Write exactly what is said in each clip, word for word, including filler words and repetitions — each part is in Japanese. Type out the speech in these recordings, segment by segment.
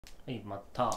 はい、また。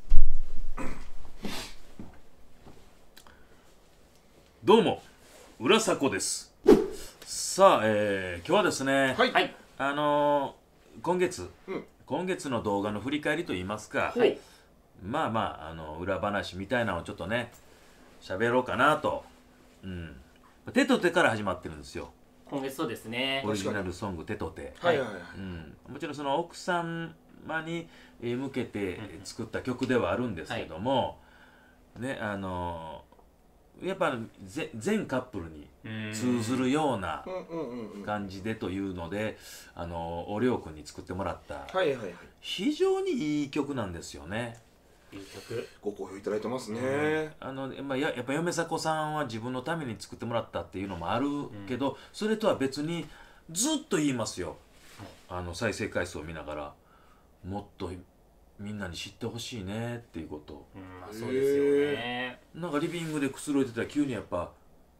どうも浦迫です。さあ、えー、今日はですね、 はい。 あのー、今月、 うん、 今月の動画の振り返りといいますか、 はい。 まあまあ、あの裏話みたいなのをちょっとね喋ろうかなと。うん、手と手から始まってるんですよ。 今月そうですね。 オリジナルソング手と手。 はいはいはい。 うん、もちろんその奥様に向けて作った曲ではあるんですけども、はい、ね、あのやっぱ全カップルに通ずるような感じでというので、あのおりょうくんに作ってもらった非常にいい曲なんですよね。 いい曲ご好評いただいてますね。 うん、あのまあ、や, やっぱ嫁迫さんは自分のために作ってもらったっていうのもあるけど、うん、それとは別にずっと言いますよ、あの再生回数を見ながら、もっとみんなに知ってほしいねっていうことを、 うん、まあ、そうですよね。 なんかリビングでくつろいでたら急にやっぱ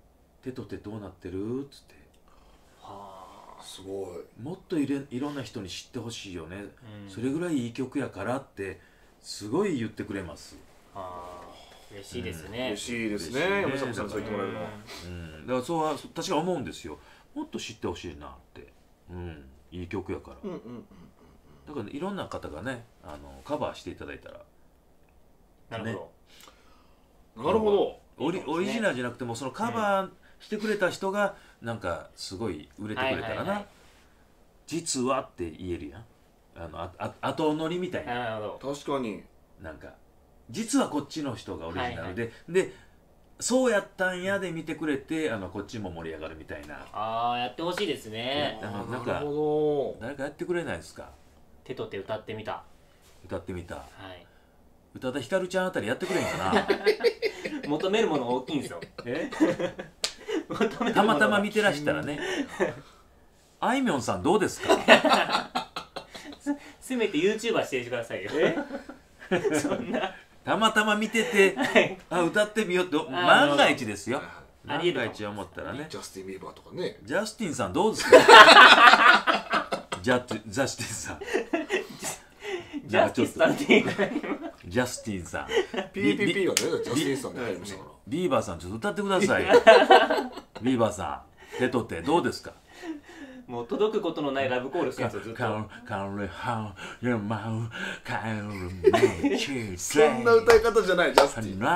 「手と手どうなってる?」っつって、 はあ、すごい。 もっとい, れいろんな人に知ってほしいよね、うん、それぐらいいい曲やからってすごい言ってくれます。 ああ、嬉しいですね、 うん、嬉しいですね、嫁迫さんにそう言ってもらえるのは。 うん、だからそうは確か思うんですよ。もっと知ってほしいなって、うん、いい曲やから。うんうんうん、だから、ね、いろんな方がね、あのカバーしていただいたら、 なるほど、ね、 なるほど。 オリ、オリジナルじゃなくてもそのカバーしてくれた人がなんかすごい売れてくれたらな、実はって言えるやん。あのああ後乗りみたいな。 なるほど。確かに。 なんか実はこっちの人がオリジナルで、はいはい、でそうやったんやで見てくれて、あのこっちも盛り上がるみたいな。 ああ、やってほしいですね。 あのなんか誰かやってくれないですか。 手と手歌ってみた。 歌ってみた。 はい。 宇多田ヒカルちゃんあたりやってくれんかな。 求めるもの大きいんですよ。 え？たまたま見てらしたらね。あいみょんさんどうですか。 せめて ユーチューバーしてくださいよ。そんなたまたま見てて、はい、あ歌ってみようって万が一ですよ。万が一思ったらね。 ジャスティン・ビーバーとかね。 ジャスティンさんどうですか。ジャジャスティンさん。 ジャスティンさんってジャスティンさん。 ピーピーピー はね、ジャスティンさんで入りましたから。 ビーバーさんちょっと歌ってくださいよ。ビーバーさん、手と手どうですか。 もう届くことのないラブコールしてるんですよ、ずっと。 そんな歌い方じゃない、ジャスティン。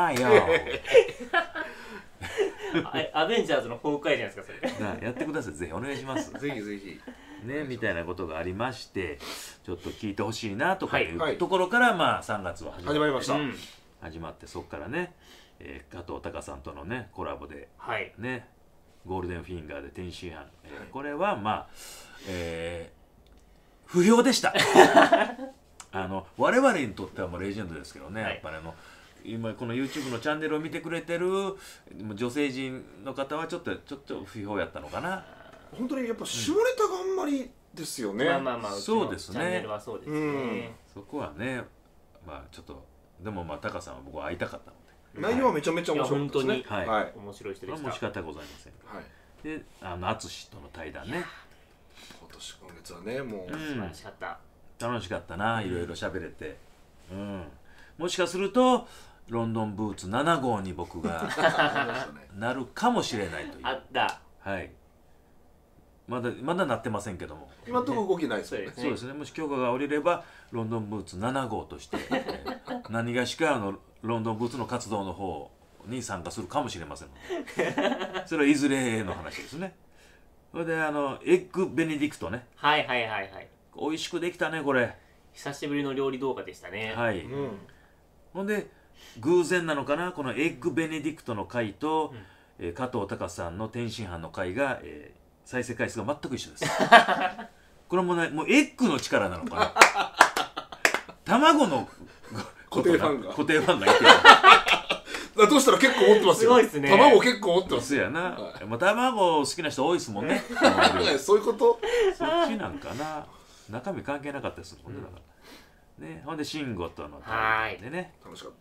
アベンジャーズの崩壊じゃないですか、それ。 やってください、ぜひお願いします。 ぜひぜひ。 ね、みたいなことがありまして、ちょっと聞いてほしいなとかいうところから、まあさんがつは始まりました。 始まって、そこからね、加藤隆さんとのねコラボでね。ゴールデンフィンガーで天津飯、えーはい、これはまあ、えー、不評でした。あの我々にとってはもうレジェンドですけどね、はい、やっぱりあの今この ユーチューブ のチャンネルを見てくれてる女性陣の方はちょっとちょっと不評やったのかな。 本当にやっぱ下ネタがあんまりですよね。 まあまあまあ、 そうですね。 チャンネルはそうですね、うん、 そこはね、まあちょっとでもまあタカさんは僕は会いたかったので。 内容はめちゃめちゃ面白いですね。 はい、はい、面白い人でした。 もう仕方ございません。はい。で、あの淳との対談ね。 今年今月はね、もう、 うん、素晴らしかった。 楽しかったな、いろいろ喋れて。うん。もしかするとロンドンブーツなな号に僕がなるかもしれないという。 あった。 はい。まだまだなってませんけども。 今のところ動きないですよね。そうですね。もし許可が下りればロンドンブーツなな号として何がしかのロンドンブーツの活動の方に参加するかもしれませんので、それはいずれの話ですね。それであのエッグベネディクトね。 はいはいはいはい。 美味しくできたねこれ。 久しぶりの料理動画でしたね。 はい。うん、ほんで偶然なのかな、このエッグベネディクトの回と、うん、えー、加藤隆さんの天津飯の回が、えー、再生回数が全く一緒です。これもね、もうエッグの力なのかな。卵の固定ファンが固定ファンがいてだとしたら結構持ってますよ。 すごいですね。 卵結構持ってます。 そうやな。はい、まあ卵好きな人多いですもんね。 そういうこと。 そっちなんかな。中身関係なかったですもんね。だからね。ほんで慎吾との対談でね。楽しかった。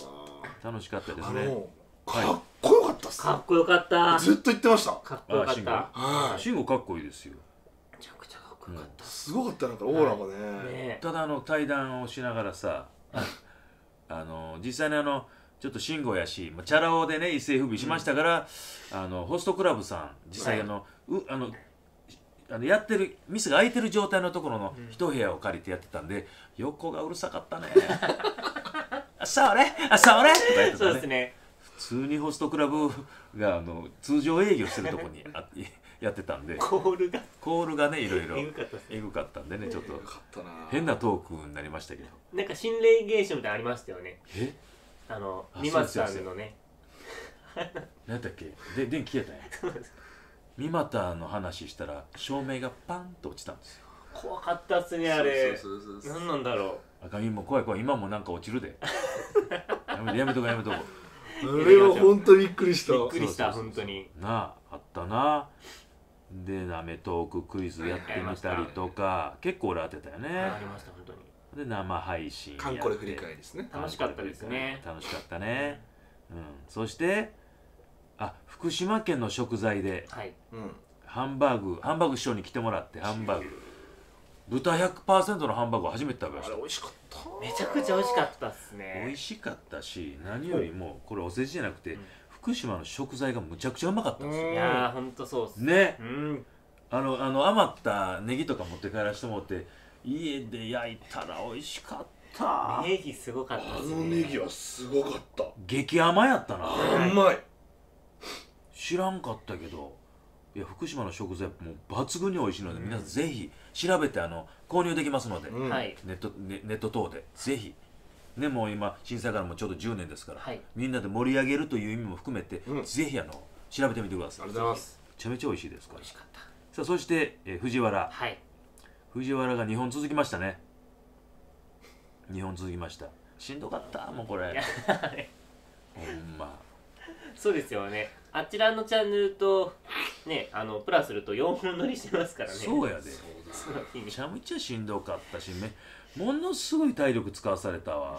楽しかったですね。 かっこよかったっす。 かっこよかった。 ずっと言ってました。 かっこよかった。 慎吾かっこいいですよ。 めちゃくちゃかっこよかった。 すごかった、なんかオーラがね。 ただあの対談をしながらさ、 あの実際にあのちょっと慎吾やし、チャラ男でね一世風靡しましたから、うん、あのホストクラブさん実際あの、はい、うあのあのやってる店が空いてる状態のところの一部屋を借りてやってたんで、うん、横がうるさかったねあそれあそれとか言ってたね。 そうですね。 普通にホストクラブがあの通常営業してるところにあやってたんで、 コールがコールがねいろいろエグかったですね。 エグかったんでね、ちょっとったな変なトークになりましたけど、 なんか心霊現象みたいなのありましたよね。 えあのあ三松さんのね何だっけで電気消えたんやそうです。 三股の話したら照明がパンと落ちたんですよ。 怖かったっすねあれ。 そうそうそうそう何なんだろあかん今怖い怖い今もなんか落ちるでやめてやめとこやめとこあれは本当にびっくりしたう。びっくりしたそうそうそう本当に。 なああったな。でなめトーククイズやってみたりとか結構俺当てたよね。 ありました本当に。 で生配信やってカンコレ振り返りですね。 楽しかったですね。 楽しかったね、うん、そしてあ福島県の食材ではい。 うん。 ハンバーグハンバーグ師匠に来てもらってハンバーグ豚 ひゃくパーセント のハンバーグを初めて食べました。 あれ美味しかっためちゃくちゃ美味しかったっすね。 美味しかったし何よりもこれお世辞じゃなくて、 うん福島の食材がむちゃくちゃうまかったんですよいやー本当そうっすね。 うんあのあの余ったネギとか持って帰らせてもらって家で焼いたら美味しかったネギすごかったあっすね。 のネギはすごかった激甘やったな。 うまい知らんかったけどいや福島の食材もう抜群に美味しいので、皆さんぜひ調べてあの購入できますので、 うんはいネットネネット等でぜひねもう今震災からもちょうどじゅうねんですから、 はいみんなで盛り上げるという意味も含めて、 うんぜひあの調べてみてください。 ありがとうございますめちゃめちゃ美味しいですから。 美味しかった。 さあそして、えー藤原はい。 藤原がにほん続きましたね。にほん続きました。しんどかったもうこれいやほんまそうですよね。あちらのチャンネルとねあのプラスするとよんほん乗りしてますからね。 そうやでその日にめちゃめちゃしんどかったしめものすごい体力使わされたわ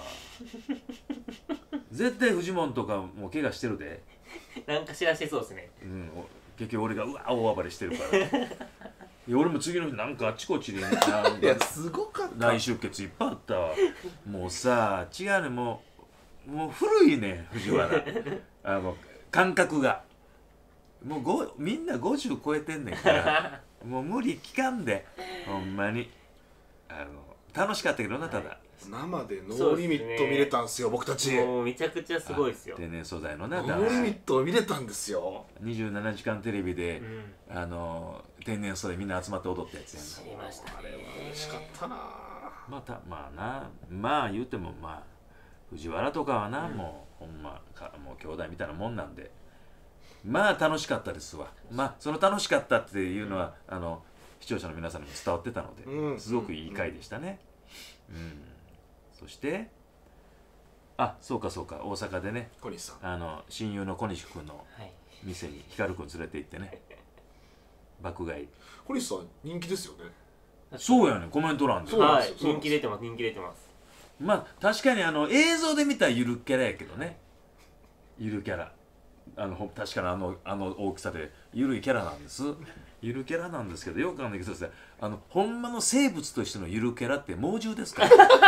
絶対フジモンとかもう怪我してるで、 なんか知らしてそうですね。 うん、お結局俺がうわ大暴れしてるからいや俺も次の日なんかあっちこっちでなんかいやすごかった内出血いっぱいあったわもうさ違うねもうもう古いね藤原あの感覚がもうごみんなごじゅう超えてんねんからもう無理聞かんでほんまにあの楽しかったけどなただ、 生でノーリミット見れたんすよ僕たちもうめちゃくちゃすごいですよ。 天然素材のねノーリミットを見れたんですよにじゅうななじかんテレビでう、ん。 あの天然素材みんな集まって踊ったやつやん知りましたね。 あれは嬉しかったなまたまあなまあ言うてもまあ藤原とかはな、 うんもうほんまかもう兄弟みたいなもんなんでまあ楽しかったですわ。まあその楽しかったっていうのは、あの視聴者の皆さんにも伝わってたので、 うんすごくいい回でしたね。うん、そしてあそうかそうか大阪でね小西さんあの親友の小西君のはい。 店に光君連れて行ってね爆買い小西さん人気ですよねそうやねコメント欄でそうなんはい。 ですよ人気出てます。人気出てます。 まあ確かにあの映像で見たらゆるキャラやけどねゆるキャラあのほ確かにあのあの大きさでゆるいキャラなんですゆるキャラなんですけどよくわかんないけどさあのほんまの生物としてのゆるキャラって猛獣ですから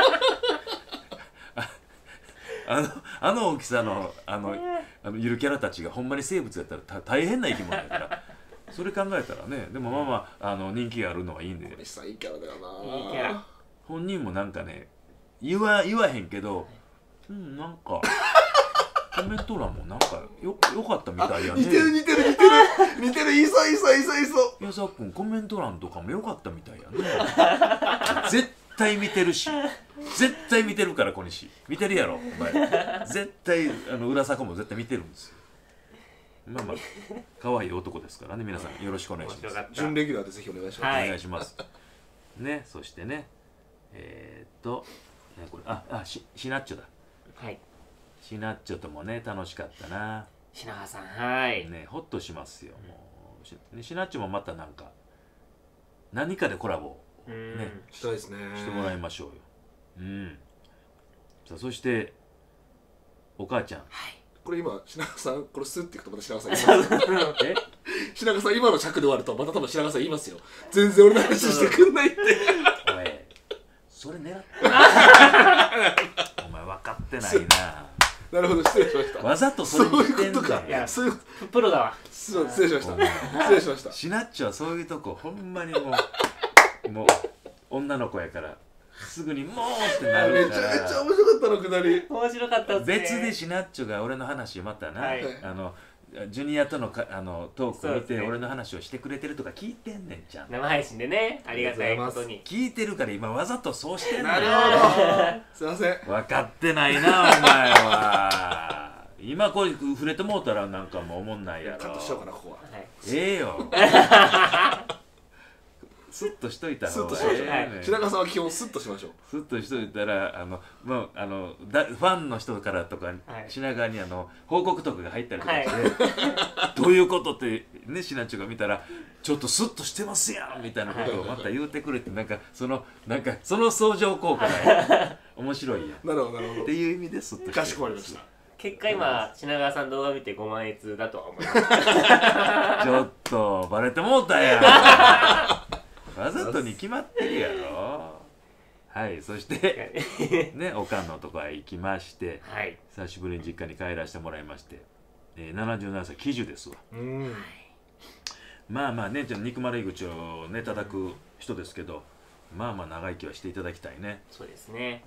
ああのあの大きさのあのあのゆるキャラたちがほんまに生物やったらた大変な生き物だからそれ考えたらねでもまあまああの人気があるのはいいんで小西さんいいキャラだよないいキャラ本人もなんかね言わ言わへんけどうんなんかコメント欄もなんかよよかったみたいやね似てる似てる似てる似てるいいそういいそういいそういいそう矢沢君コメント欄とかもよかったみたいやね絶対見てるし絶対見てるから小西見てるやろお前絶対あの浦坂も絶対見てるんですよまあまあ可愛い男ですからね皆さんよろしくお願いします面白かった。 準レギュラーでぜひお願いします、 はいお願いしますねそしてねえー、っとねこれああしシナッチョだはい。 シナッチョともね楽しかったな品川さんはい。 ねホッとしますよもうし、ね、シナッチョもまたなんか何かでコラボうん。 ねしたいですねしてもらいましょうようんさあそしてお母ちゃんこれ今品川さんこれスッていくとまた品川さん言いますえ品川さん今の尺で終わるとまた多分品川さん言いますよ全然俺の話してくんないっておいそれ狙ってってないな。 なるほど、失礼しました。 わざとそれにしてんだよ。 そういうことか。 いやそういうプロだわ。 失礼しました。失礼しました。 シナッチはそういうとこほんまにもうもう女の子やからすぐにもうってなめるかちゃめちゃら。 面白かったのくだり。 面白かったっすね。 別でシナッチョが俺の話またな、 はいあのジュニアとのかあのトーク見そうですねて俺の話をしてくれてるとか聞いてんねんじゃん。 生配信でね、ありがたいことに。 聞いてるから今わざとそうしてんのよ。 なるほど。すいません。 分かってないなお前は。今こう触れてもうたらなんかもうおもんないやろ。 カットしようかな、ここは。 はい。 ええよ。スッとしといたスッ方がとしましょう。 ええねん。 白川さんは基本スッとしましょう。 スッとしといたらあのもうあのだファンの人からとか、 はい、 品川にあの報告とかが入ったりとかして、 はどういうことってねシナッチョが見たらちょっとスッとしてますやんみたいなことをまた言うてくれて、なんかそのなんかその相乗効果が面白いやんなるほど、なるほっていう意味でスッとしてる。 かしこまりました。 結果今品川さん動画見てごまんえつだとは思いますちょっとバレてもうたやん。わざとに決まってるやろ。はい、そしてねおかんのとこへ行きまして、 はい、 久しぶりに実家に帰らせてもらいまして、えー、ななじゅうななさい喜寿ですわ。 うん。 まあまあ姉ちゃん憎まれ口をね叩く人ですけど、まあまあ長生きはしていただきたいね。 そうですね。 うん。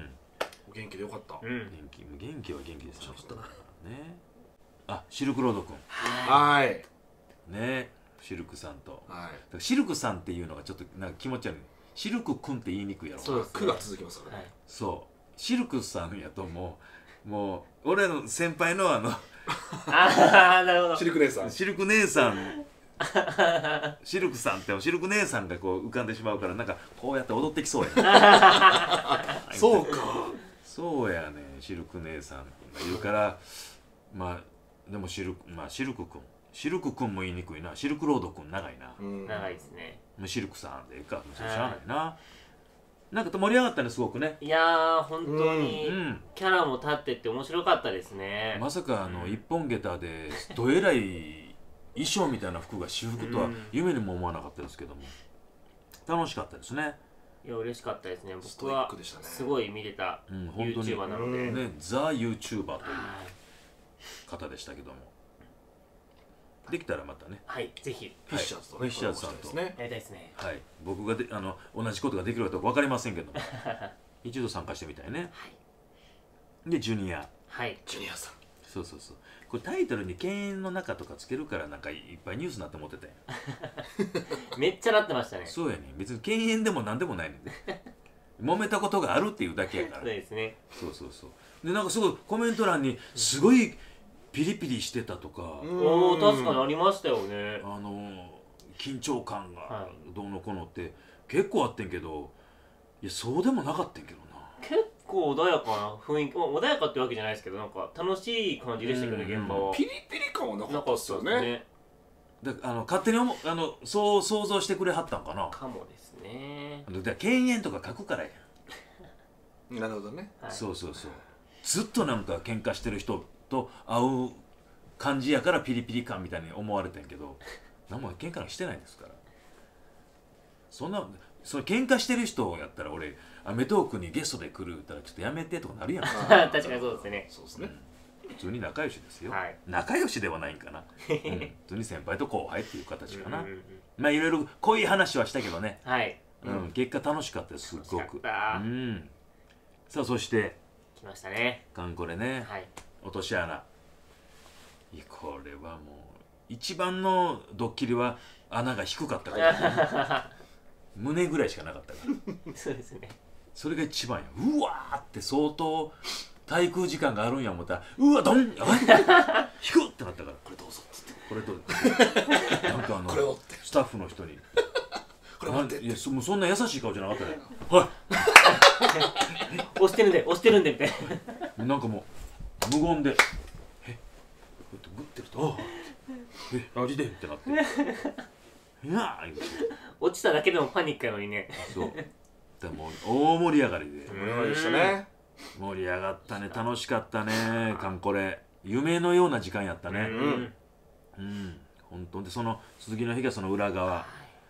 お元気でよかった。 うん元気元気は元気ですね。 よかったな。 ね。あ、シルクロードくん。 はい。 ね。シルクさんと。 はい。 だからシルクさんっていうのがちょっとなんか気持ち悪い。シルクくんって言いにくいやろ。 そうですね苦が続きますからね。 はい、 そう。シルクさんやともうもう俺の先輩のあのああ、なるほど。 シルク姉さん。 シルク姉さんシルクさんってシルク姉さんがこう浮かんでしまうから、なんかこうやって踊ってきそうやね。 そうか。 そうやねシルク姉さんが言うから、まあでもシルクまあシルクくんシルクくんも言いにくいな。シルクロードくん長いな。 うん長いですね。 もうシルクさんでええか、もうそれしゃあないな。なんか盛り上がったねすごくね。 いやー本当にうんキャラも立ってって面白かったですね。 まさかあの一本下駄でどえらい衣装みたいな服が私服とは夢にも思わなかったですけども、楽しかったですね。 いや嬉しかったですね。 ストイッ僕はクでしたねすごい見れたうん本当に YouTuber なので、 うんねザ YouTuber というはい方でしたけども、できたらまたね、 はいぜひフィッシャーズとフィッシャーズさんとですね。 やりたいですね。 はい、僕がであの同じことができるかどうか分かりませんけども一度参加してみたいね。でジュニア、 はいジュニアさん。 そうそうそう、これタイトルに犬猿の中とかつけるからなんかいっぱいニュースになって思ってたんや。 めっちゃなってましたね。 そうやねん、別に犬猿でも何でもないねんで揉めたことがあるっていうだけやかそうら。 ですね。 そうそうそう。でなんかすごいコメント欄にすごいピリピリしてたとか、 おお確かにありましたよね。 あの緊張感がはどうのこうのって結構あってんけど、いやそうでもなかったんけどな。 結構穏やかな雰囲気、まあ、穏やかってわけじゃないですけど、なんか楽しい感じでしたけどね、 うん現場は。 ピリピリ感はなかなかっったですよたですね。 ね。 だあの勝手に思うあのそう想像してくれはったんかな。 かもですね。 だから犬猿とか書くからやん、 なるほどね。 はい、 そうそうそう、ずっとなんか喧嘩してる人と会う感じやからピリピリ感みたいに思われてんけど、何も喧嘩なんかしてないですから。そんなそれ喧嘩してる人やったら俺アメトーークにゲストで来る言ったらちょっとやめてとかなるやん確かにそうですね。 そうですね。 普通に仲良しですよ、 はい仲良しではないんかな、うん、普通に先輩と後輩っていう形かな、 うんうんうんまあいろいろ濃い話はしたけどね、 はい。 うんうん結果楽しかったですすっごく。 楽しかったうんさあそして来ましたね。 カンコレね、 はい。 落とし穴、いやこれはもう一番のドッキリは穴が低かったから胸ぐらいしかなかったからそうですね。 それが一番や。うわーって相当滞空時間があるんや思ったら、うわドンあ引くってなったから、 これどうぞっつって。 これとなんかあのこれをってスタッフの人にこれ待っていやそもうそんな優しい顔じゃなかったね。は押してるんで、押してるんでみたいな。 いなんかもう無言でえこうやってグッてるとあえマジでってなっていやー言うて落ちただけでもパニックやのにね。 そうでもう大盛り上がりで盛り上がりでしたね。 盛り上がったね。楽しかったね。カンコレ夢のような時間やったね。 うん。 うん本当でその続きの日がその裏側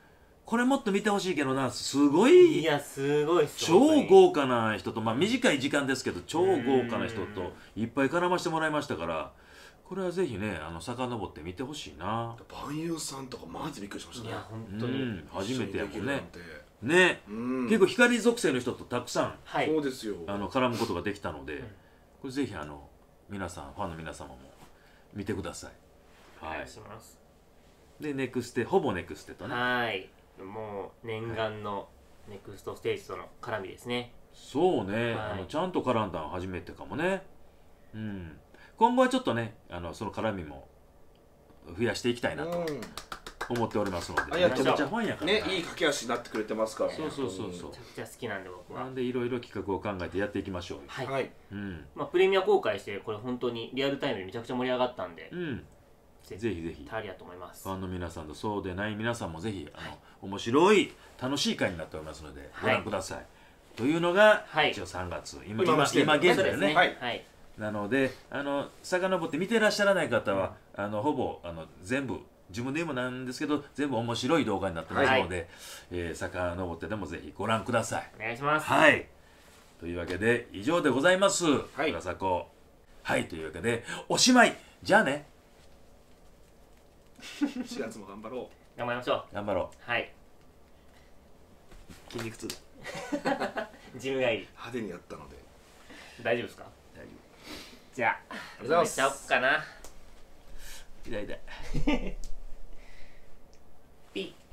これもっと見てほしいけどな、すごいいやすごいっす超本当に豪華な人と、まあ短い時間ですけど超豪華な人といっぱい絡ましてもらいましたから、これはぜひねあの遡って見てほしいな。 万有さんとかマジでびっくりしましたね。 いや本う当に、 ん初めてやもんね一緒にできるなんてね、 うん結構光属性の人とたくさんはいそうですよ。 あの絡むことができたので、これぜひあの皆さんファンの皆様も見てください。はいお願いします。 でネクステほぼネクステとね、 はいもう念願のネクストステージとの絡みですね。 そうね、 はいあのちゃんと絡んだの初めてかもね。うん今後はちょっとねあのその絡みも増やしていきたいなとうん思っておりますので、 あいやめちゃめちゃファンやからな、 ね、いい駆け足になってくれてますから。 そうそうそうそうめちゃくちゃ好きなんで僕はなん。でいろいろ企画を考えてやっていきましょうよ。 はい、 はい。 うん、 まあ、プレミア公開してこれ本当にリアルタイムでめちゃくちゃ盛り上がったんで、 うん、 ぜぜひぜひタリアと思いますファンの皆さんとそうでない皆さんもぜひあの面白い楽しい回になっておりますのでご覧ください、というのが、 はい一応さんがつ今今今の時点で今現在ねそうですねはいはいなのであの遡って見てらっしゃらない方は、あのほぼあの全部自分で言うもなんですけど全部面白い動画になってますので、えー、遡ってでもぜひご覧ください。 お願いします。 はいというわけで以上でございます。 はい村迫はいというわけでおしまいじゃあねしがつも頑張ろ頑張りましょ頑張ろう。はい。 う筋肉痛だジム帰りう。派手にやったので。 大丈夫ですか？ 大丈じゃあありがとうございます始めちゃおっかな。 夫痛い痛いピッ